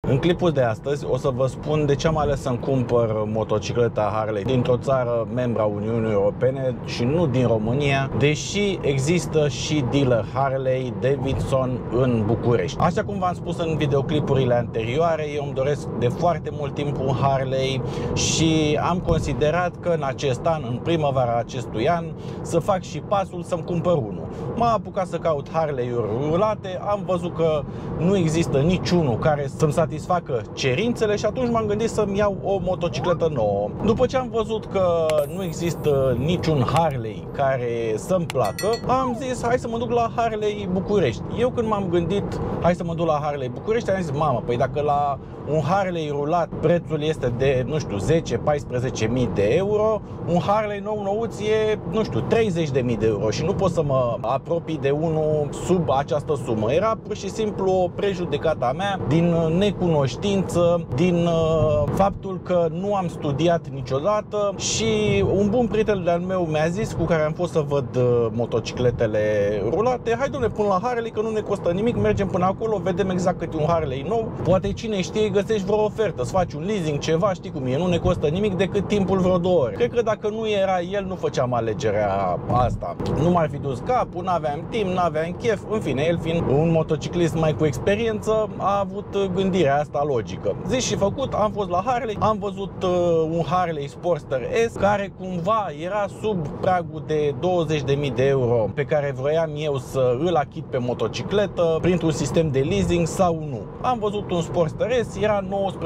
În clipul de astăzi o să vă spun de ce am ales să-mi cumpăr motocicleta Harley dintr-o țară membra Uniunii Europene și nu din România, deși există și dealer Harley Davidson în București. Așa cum v-am spus în videoclipurile anterioare, eu îmi doresc de foarte mult timp un Harley și am considerat că în acest an, în primăvara acestui an, să fac și pasul să-mi cumpăr unul. M-am apucat să caut Harley-uri rulate, am văzut că nu există niciunul care să-mi satisfacă cerințele și atunci m-am gândit să-mi iau o motocicletă nouă. După ce am văzut că nu există niciun Harley care să-mi placă, am zis hai să mă duc la Harley București. Eu când m-am gândit hai să mă duc la Harley București, am zis mamă, păi dacă la un Harley rulat prețul este de, nu știu, 10-14.000 de euro, un Harley nou-nouț e, nu știu, 30.000 de euro și nu pot să mă apropii de unul sub această sumă. Era pur și simplu o prejudecată a mea din necunoștință, din faptul că nu am studiat niciodată și un bun prieten de-al meu mi-a zis, cu care am fost să văd motocicletele rulate, hai dom'le, până la Harley că nu ne costă nimic, mergem până acolo, vedem exact cât e un Harley nou, poate cine știe găsești vreo ofertă, să faci un leasing, ceva, știi cum e, nu ne costă nimic decât timpul vreo 2 ore. Cred că dacă nu era el, nu făceam alegerea asta. Nu m-ar fi dus capul, n-aveam timp, n-aveam chef, în fine, el fiind un motociclist mai cu experiență, a avut gândirea asta logică. Zis și făcut, am fost la Harley, am văzut un Harley Sportster S care cumva era sub pragul de 20.000 de euro pe care vroiam eu să îl achit pe motocicletă printr-un sistem de leasing sau nu. Am văzut un Sportster S, era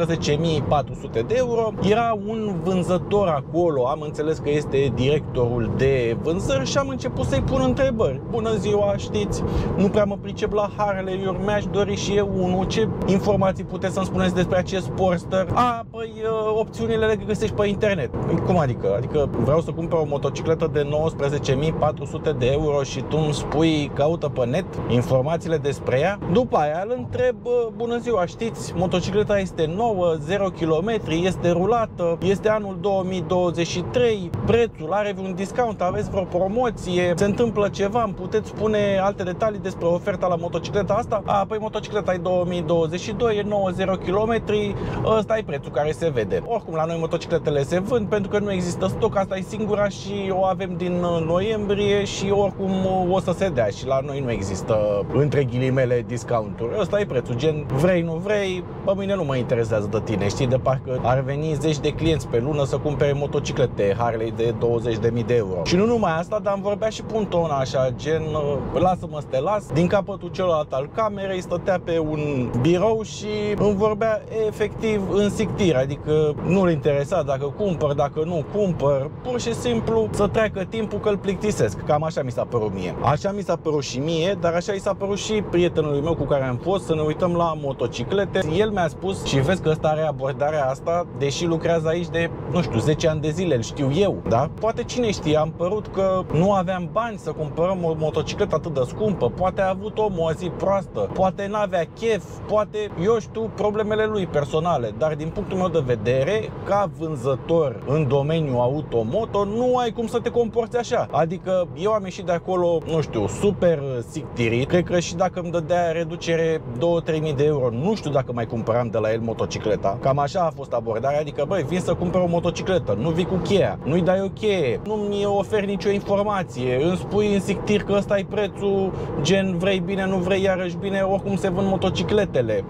19.400 de euro, era un vânzător acolo, am înțeles că este directorul de vânzări și am început să-i pun întrebări. Bună ziua, știți, nu prea mă pricep la Harley-uri, mi-aș dori și eu unul, ce informații puteți să-mi spuneți despre acest Sportster? Păi opțiunile le găsești pe internet. Cum adică? Adică vreau să cumpăr o motocicletă de 19.400 de euro și tu îmi spui caută pe net informațiile despre ea? După aia îl întreb, bună ziua, știți, motocicleta este nouă, 0 km, este rulată, este anul 2023, prețul are un discount, aveți vreo promoție, se întâmplă ceva, îmi puteți spune alte detalii despre oferta la motocicleta asta? Păi motocicleta e 2022, e 90 km, ăsta e prețul care se vede. Oricum la noi motocicletele se vând pentru că nu există stoc, asta e singura și o avem din noiembrie și oricum o să se dea și la noi nu există între ghilimele discounturi. Ăsta e prețul, gen vrei, nu vrei, pe mine nu mă interesează de tine, știi, de parcă ar veni 10 de clienți pe lună să cumpere motociclete Harley de 20.000 de euro. Și nu numai asta, dar îmi vorbea și pe un ton așa, gen lasă-mă să te las. Din capătul celălalt al camerei stătea pe un birou și îmi vorbea efectiv în sictir, adică nu-l interesa dacă cumpăr, dacă nu cumpăr, pur și simplu să treacă timpul că îl plictisesc. Cam așa mi s-a părut mie. Așa mi s-a părut și mie, dar așa i s-a părut și prietenului meu cu care am fost să ne uităm la motociclete. El mi-a spus, și vezi că ăsta are abordarea asta, deși lucrează aici de, nu știu, 10 ani de zile, îl știu eu, da? Poate cine știe, am părut că nu aveam bani să cumpărăm o motocicletă atât de scumpă, poate a avut omul o zi proastă, poate n-avea chef, poate, eu știu, problemele lui personale, dar din punctul meu de vedere, ca vânzător în domeniul automoto, nu ai cum să te comporți așa. Adică eu am ieșit de acolo, nu știu, super sictirit. Cred că și dacă îmi dădea reducere 2-3 mii de euro, nu știu dacă mai cumpăram de la el motocicleta. Cam așa a fost abordarea, adică băi, vin să cumpăr o motocicletă, nu vii cu cheia, nu-i dai o cheie, nu-mi oferi nicio informație, îmi spui în sictir că ăsta e prețul, gen vrei bine, nu vrei iarăși bine, oricum se vând motocicletele.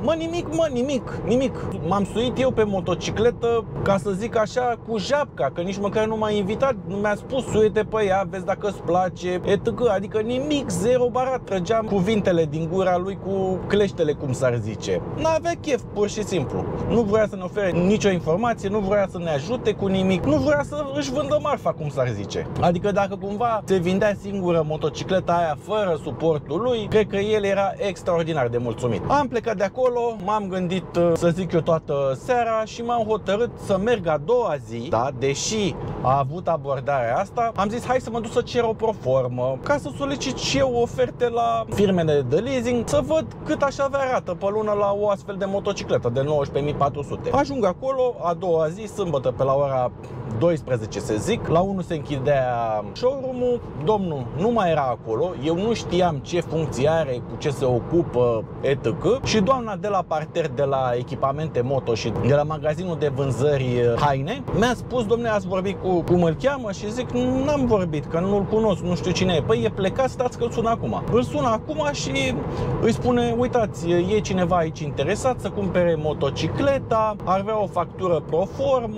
Nimic. M-am suit eu pe motocicletă, ca să zic așa, cu japca, că nici măcar nu m-a invitat, nu mi-a spus suie-te pe ea, vezi dacă îți place, etc. Adică nimic, zero barat, trăgeam cuvintele din gura lui cu cleștele, cum s-ar zice. N-avea chef, pur și simplu. Nu vrea să ne ofere nicio informație, nu vrea să ne ajute cu nimic, nu vrea să își vândă marfa, cum s-ar zice. Adică dacă cumva se vindea singură motocicleta aia fără suportul lui, cred că el era extraordinar de mulțumit. Am plecat de acolo, m-am gândit să zic eu toată seara și m-am hotărât să merg a doua zi, da, deși a avut abordarea asta, am zis hai să mă duc să cer o proformă ca să solicit și eu oferte la firmele de leasing, să văd cât aș avea rată pe lună la o astfel de motocicletă de 19.400. Ajung acolo a doua zi, sâmbătă, pe la ora 12 să zic, la 1 se închidea showroom-ul, domnul nu mai era acolo, eu nu știam ce funcție are, cu ce se ocupă, etc. Și doamna de la parter de la echipamente moto și de la magazinul de vânzări haine, mi-a spus: dom'le, ați vorbit cu cum îl cheamă? Și zic: n-am vorbit, că nu-l cunosc, nu știu cine e. Păi e plecat, stați că îl sună acum. Îl sună acum și îi spune: uitați, e cineva aici interesat să cumpere motocicleta, ar avea o factură pro formă,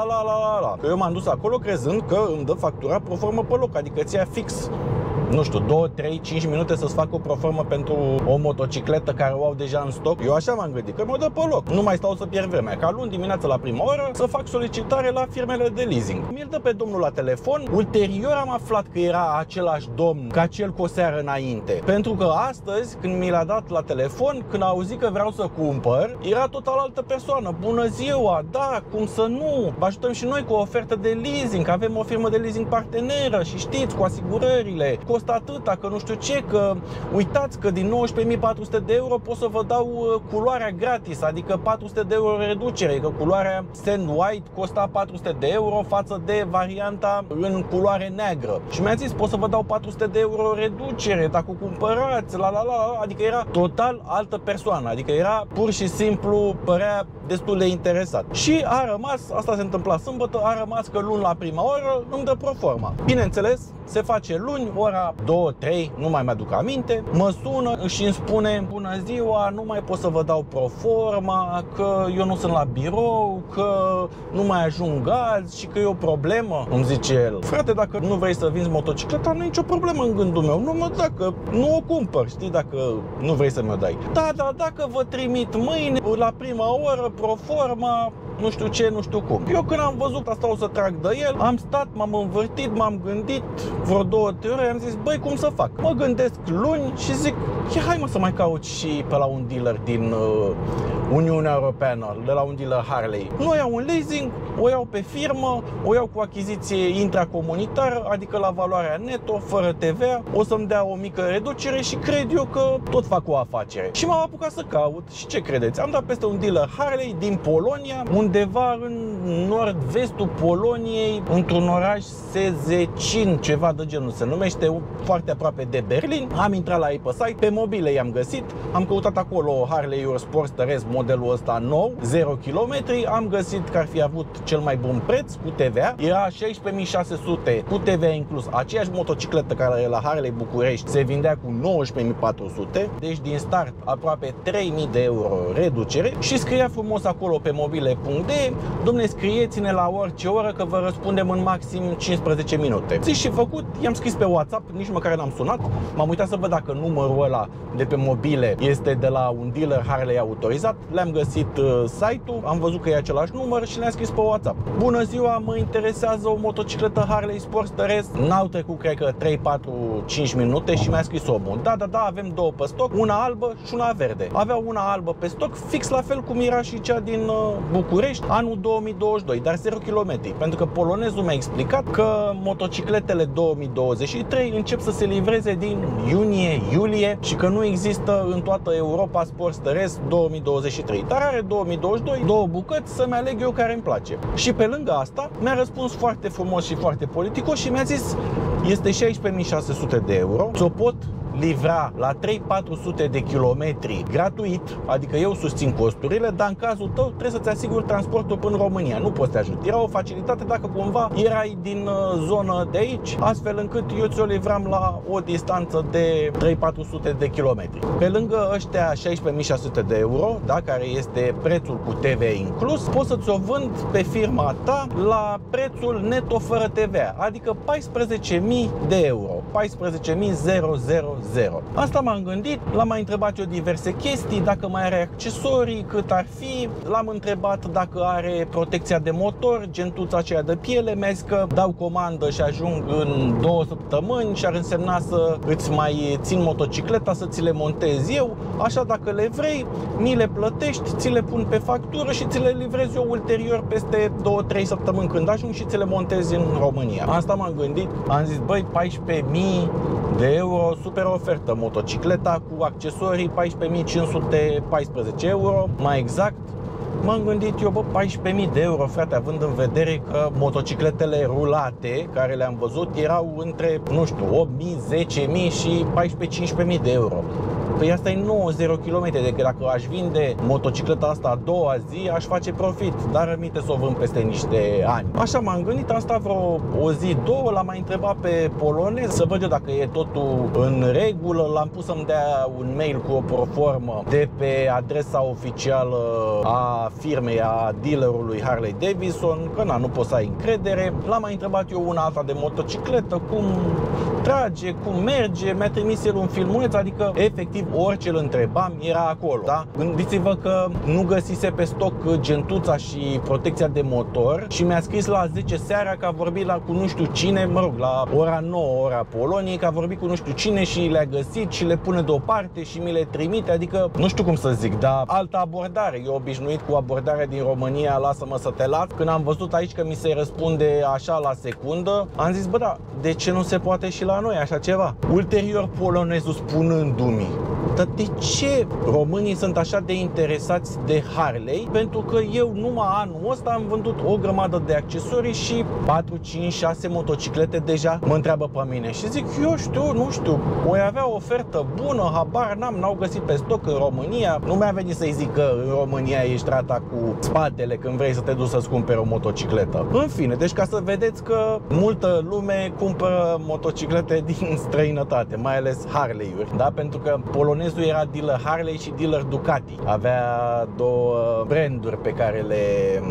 la. Că eu m-am dus acolo crezând că îmi dă factura pro formă pe loc, adică ți-a fix, nu știu, 2, 3, 5 minute să-ți fac o proformă pentru o motocicletă care o au deja în stoc. Eu așa m-am gândit, că mă dă pe loc. Nu mai stau să pierd vremea, ca luni dimineața la prima oră să fac solicitare la firmele de leasing. Mi-l dă pe domnul la telefon. Ulterior am aflat că era același domn ca cel cu o seară înainte. Pentru că astăzi, când mi l-a dat la telefon, când a auzit că vreau să cumpăr, era total altă persoană. Bună ziua, da, cum să nu? Vă ajutăm și noi cu o ofertă de leasing, că avem o firmă de leasing parteneră și știți, cu asigurările. Costă atâta, că nu știu ce, că uitați că din 19.400 de euro pot să vă dau culoarea gratis, adică 400 de euro reducere, că culoarea Sand White costa 400 de euro față de varianta în culoare neagră. Și mi-a zis: pot să vă dau 400 de euro reducere dacă o cumpărați, adică era total altă persoană, adică era pur și simplu, părea destul de interesat. Și a rămas, asta se întâmpla sâmbătă, a rămas că luni la prima oră îmi dă proforma. Bineînțeles, se face luni, ora 2-3, nu mai mi-aduc aminte, mă sună și îmi spune: bună ziua, nu mai pot să vă dau proforma, că eu nu sunt la birou, că nu mai ajung azi și că e o problemă. Îmi zice el: frate, dacă nu vrei să vinzi motocicleta, nu e nicio problemă în gândul meu, dacă nu o cumpăr, știi, dacă nu vrei să mi-o dai. Da, dacă vă trimit mâine la prima oră proforma, nu știu ce, nu știu cum. Eu când am văzut asta o să trag de el, am stat, m-am învârtit, m-am gândit vreo 2-3 ore, am zis: băi, cum să fac? Mă gândesc luni și zic: hai mă să mai caut și pe la un dealer din Uniunea Europeană, de la un dealer Harley. Nu iau un leasing, o iau pe firmă, o iau cu achiziție intracomunitară, adică la valoarea neto, fără TVA, o să-mi dea o mică reducere și cred eu că tot fac o afacere. Și m-am apucat să caut și ce credeți? Am dat peste un dealer Harley din Polonia, undeva în nord-vestul Poloniei, într-un oraș Szczecin, ceva de genul se numește, foarte aproape de Berlin. Am intrat la ei pe site, pe mobile i-am găsit, am căutat acolo Harley-uri Sportster S, modelul ăsta nou, 0 km, am găsit că ar fi avut cel mai bun preț cu TVA, era 16.600 cu TVA inclus. Aceeași motocicletă care e la Harley București se vindea cu 19.400, deci din start aproape 3.000 de euro reducere și scria frumos acolo pe mobile.de: dom'le, scrieți-ne la orice oră că vă răspundem în maxim 15 minute. Zis și făcut, i-am scris pe WhatsApp, nici măcar n-am sunat, m-am uitat să văd dacă numărul ăla de pe mobile este de la un dealer Harley autorizat, le-am găsit site-ul, am văzut că e același număr și le-am scris pe WhatsApp: bună ziua, mă interesează o motocicletă Harley Sportster S. N-au trecut, cred că 3, 4, 5 minute și mi-a scris omul: da, avem două pe stoc, una albă și una verde. Aveau una albă pe stoc, fix la fel cum era și cea din București, anul 2022, dar 0 km, pentru că polonezul mi-a explicat că motocicletele 2023 încep să se livreze din iunie-iulie și că nu există în toată Europa Sportster S 2023, dar are 2022, două bucăți, să-mi aleg eu care îmi place. Și pe lângă asta mi-a răspuns foarte frumos și foarte politicos și mi-a zis: este 16.600 de euro, ți-o pot livra la 3-400 de kilometri gratuit, adică eu susțin costurile, dar în cazul tău trebuie să-ți asiguri transportul până în România, nu poți să te ajut. Era o facilitate dacă cumva erai din zonă de aici, astfel încât eu ți-o livram la o distanță de 3-400 de kilometri. Pe lângă ăștia 16.600 de euro, da, care este prețul cu TVA inclus, poți să ți-o vând pe firma ta la prețul neto fără TVA, adică 14.000 de euro, 14.000. Asta m-am gândit, l-am mai întrebat eu diverse chestii, dacă mai are accesorii, cât ar fi, l-am întrebat dacă are protecția de motor, gentuța aceea de piele, mi-a zis că dau comandă și ajung în 2 săptămâni și ar însemna să îți mai țin motocicleta, să ți le montez eu, așa dacă le vrei, mi le plătești, ți le pun pe factură și ți le livrez eu ulterior peste 2-3 săptămâni când ajung și ți le montezi în România. Asta m-am gândit, am zis: băi, 14.000 de euro, super ofertă, motocicleta cu accesorii 14.514 euro, mai exact. M-am gândit eu: bă, 14.000 de euro, frate, având în vedere că motocicletele rulate care le-am văzut erau între, nu știu, 8.000, 10.000 și 14.000-15.000 de euro. Păi asta e 90 km, decât dacă aș vinde motocicleta asta a doua zi, aș face profit, dar rămite să o vând peste niște ani. Așa m-am gândit, am stat vreo o zi, două, l-am mai întrebat pe polonez să văd eu dacă e totul în regulă, l-am pus să-mi dea un mail cu o proformă de pe adresa oficială a firmei, a dealerului Harley Davidson, că nu poți să ai încredere. L-am mai întrebat eu una alta de motocicletă, cum trage, cum merge, mi-a trimis el un filmuleț, adică efectiv orice îl întrebam era acolo, da? Gândiți-vă că nu găsise pe stoc gentuța și protecția de motor și mi-a scris la 10 seara că a vorbit cu nu știu cine, mă rog, la ora 9, ora Poloniei, că a vorbit cu nu știu cine și le-a găsit și le pune deoparte și mi le trimite, adică nu știu cum să zic, dar altă abordare. Eu obișnuit cu abordarea din România, lasă-mă să te las. Când am văzut aici că mi se răspunde așa la secundă, am zis, bă, da, de ce nu se poate și la noi așa ceva? Ulterior polonezul spunându-mi, dar de ce românii sunt așa de interesați de Harley? Pentru că eu numai anul ăsta am vândut o grămadă de accesorii și 4, 5, 6 motociclete deja. Mă întreabă pe mine și zic, eu știu, nu știu, voi avea o ofertă bună, habar n-au găsit pe stoc în România. Nu mi-a venit să-i zic că în România ești trata cu spatele când vrei să te duci să-ți cumperi o motocicletă. În fine, deci ca să vedeți că multă lume cumpără motociclete din străinătate, mai ales Harley-uri, da? Pentru că polonezul era dealer Harley și dealer Ducati. Avea două branduri pe care le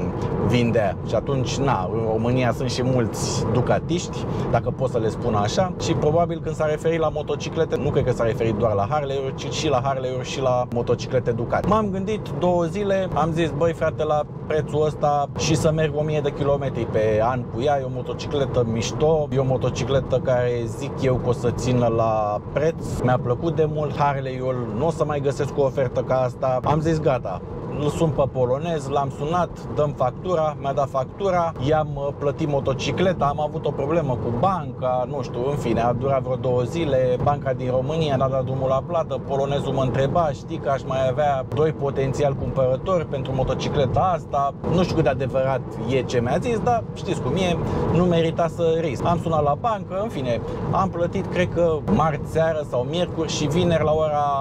vindea și atunci, în România sunt și mulți ducatiști, dacă pot să le spun așa, și probabil când s-a referit la motociclete, nu cred că s-a referit doar la Harley-uri, ci și la Harley-uri și la motociclete Ducati. M-am gândit 2 zile, am zis, băi frate, la prețul ăsta și să merg 1000 de kilometri pe an cu ea, e o motocicletă mișto, e o motocicletă care zic eu că o să țină la preț, mi-a plăcut de mult Harley-ul, nu o să mai găsesc o ofertă ca asta, am zis gata. Îl sun pe polonez, l-am sunat, dăm factura, mi-a dat factura, i-am plătit motocicleta, am avut o problemă cu banca, nu știu, în fine, a durat vreo 2 zile, banca din România n-a dat drumul la plată, polonezul mă întreba, știi că aș mai avea 2 potențial cumpărători pentru motocicleta asta, nu știu cât de adevărat e ce mi-a zis, dar știți cum e, nu merita să risc. Am sunat la bancă, în fine, am plătit, cred că marți seară sau miercuri și vineri la ora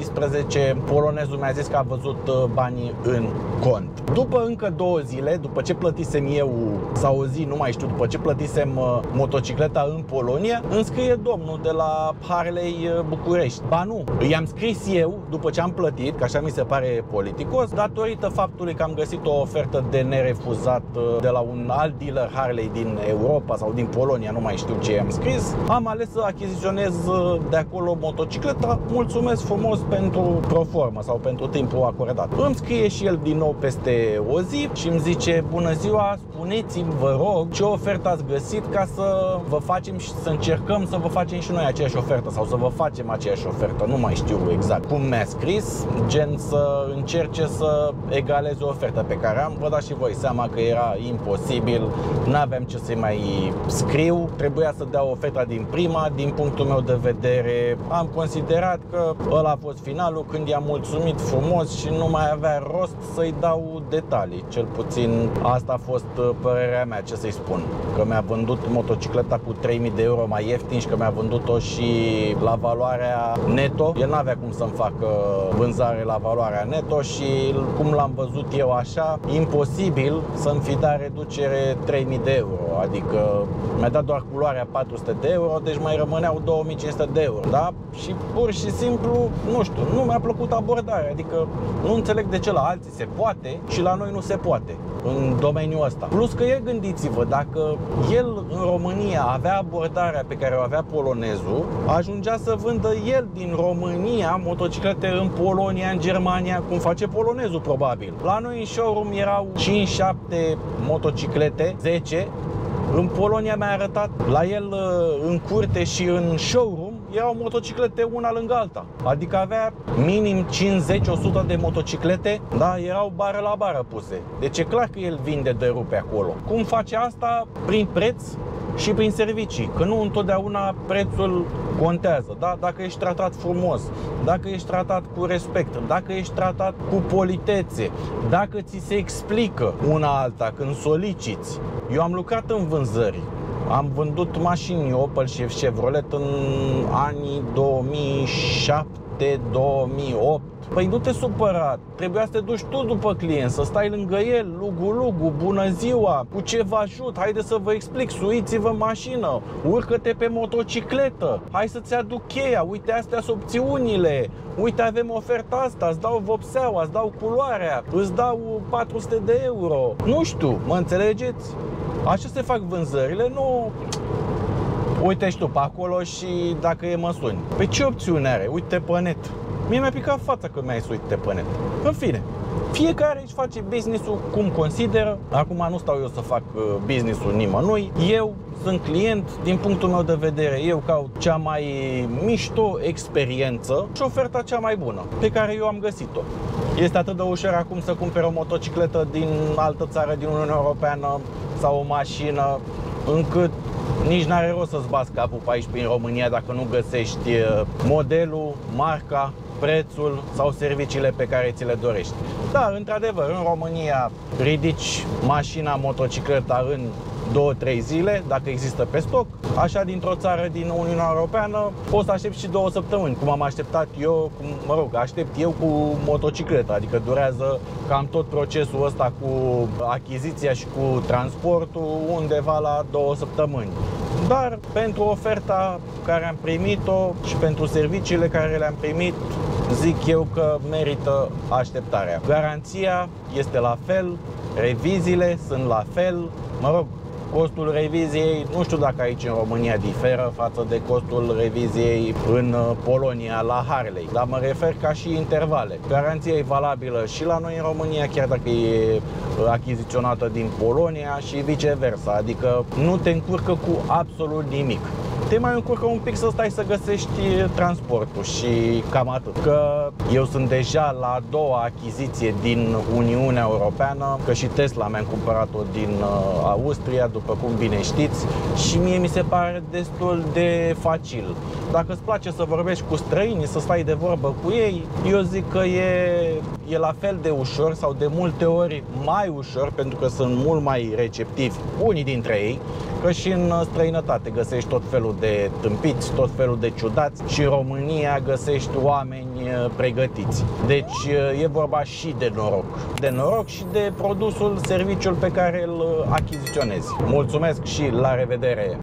18, polonezul mi-a zis că a văzut banii în cont. După încă 2 zile, după ce plătisem eu, sau o zi, nu mai știu, după ce plătisem motocicleta în Polonia, îmi scrie domnul de la Harley București. Ba nu, i-am scris eu, după ce am plătit, că așa mi se pare politicos, datorită faptului că am găsit o ofertă de nerefuzat de la un alt dealer Harley din Europa sau din Polonia, nu mai știu ce i-am scris, am ales să achiziționez de acolo motocicleta. Mulțumesc frumos pentru proformă sau pentru timpul acordat. Îmi scrie și el din nou peste o zi și îmi zice, bună ziua, spuneți-mi, vă rog, ce ofertă ați găsit ca să vă facem și să încercăm să vă facem și noi aceeași ofertă sau să vă facem aceeași ofertă, nu mai știu exact cum mi-a scris, gen să încerce să egaleze o ofertă pe care am. Vă dați și voi seama că era imposibil, n-aveam ce să-i mai scriu, trebuia să dea oferta din prima. Din punctul meu de vedere, am considerat că ăla a fost finalul, când i-am mulțumit frumos și nu mai avea rost să-i dau detalii. Cel puțin asta a fost părerea mea, ce să-i spun. Că mi-a vândut motocicleta cu 3000 de euro mai ieftin și că mi-a vândut-o și la valoarea neto. El n-avea cum să-mi facă vânzare la valoarea neto și cum l-am văzut eu așa, imposibil să-mi fi dat reducere 3000 de euro. Adică mi-a dat doar culoarea 400 de euro, deci mai rămâneau 2500 de euro. Da? Și pur și simplu, nu știu, nu mi-a plăcut abordarea. Adică nu înțeleg de ce la alții se poate și la noi nu se poate în domeniul ăsta. Plus că gândiți-vă, dacă el în România avea abordarea pe care o avea polonezul, ajungea să vândă el din România motociclete în Polonia, în Germania, cum face polonezul probabil. La noi în showroom erau 5-7 motociclete, 10. În Polonia mi-a arătat, la el în curte și în showroom erau motociclete una lângă alta. Adică avea minim 50-100 de motociclete, da, erau bară la bară puse. Deci e clar că el vinde de rupe acolo. Cum face asta? Prin preț și prin servicii, că nu întotdeauna prețul contează, da? Dacă ești tratat frumos, dacă ești tratat cu respect, dacă ești tratat cu politețe, dacă ți se explică una alta când soliciți. Eu am lucrat în vânzări, am vândut mașini Opel și Chevrolet în anii 2007 2007, 2008. Păi nu te supăra, trebuia să te duci tu după client, să stai lângă el, lugu, bună ziua, cu ce vă ajut, haide să vă explic, suiți-vă în mașină, urcă-te pe motocicletă, hai să-ți aduc cheia, uite astea sunt opțiunile, uite avem oferta asta, îți dau vopseaua, îți dau culoarea, îți dau 400 de euro. Nu știu, mă înțelegeți? Așa se fac vânzările, nu... Uite și tu pe acolo și dacă e mă suni. Pe ce opțiune are? Uite pe net. Mie mi-a picat fața că mi-ai suit pe net. În fine, fiecare își face business-ul cum consideră. Acum nu stau eu să fac business-ul nimănui. Eu sunt client, din punctul meu de vedere, eu caut cea mai mișto experiență și oferta cea mai bună pe care eu am găsit-o. Este atât de ușor acum să cumperi o motocicletă din altă țară, din Uniunea Europeană sau o mașină, încât nici n-are rost să-ți bați capul pe aici prin România dacă nu găsești modelul, marca, prețul sau serviciile pe care ți le dorești. Da, într-adevăr, în România ridici mașina, motocicleta în 2-3 zile, dacă există pe stoc. Așa, dintr-o țară din Uniunea Europeană, poți să aștepți și 2 săptămâni, cum am așteptat eu, aștept eu cu motocicleta, adică durează cam tot procesul ăsta cu achiziția și cu transportul undeva la 2 săptămâni. Dar pentru oferta care am primit-o și pentru serviciile care le-am primit, zic eu că merită așteptarea. Garanția este la fel, reviziile sunt la fel, costul reviziei, nu știu dacă aici în România diferă față de costul reviziei în Polonia la Harley, dar mă refer ca și intervale. Garanția e valabilă și la noi în România, chiar dacă e achiziționată din Polonia și viceversa, adică nu te încurcă cu absolut nimic. Te mai încurcă un pic să stai să găsești transportul și cam atât. Că eu sunt deja la a doua achiziție din Uniunea Europeană, că și Tesla mi-am cumpărat-o din Austria, după cum bine știți, și mie mi se pare destul de facil. Dacă îți place să vorbești cu străini, să stai de vorbă cu ei, eu zic că e la fel de ușor sau de multe ori mai ușor, pentru că sunt mult mai receptivi unii dintre ei, că și în străinătate găsești tot felul de tâmpiți, tot felul de ciudați și în România găsești oameni pregătiți. Deci e vorba și de noroc. De noroc și de produsul, serviciul pe care îl achiziționezi. Mulțumesc și la revedere!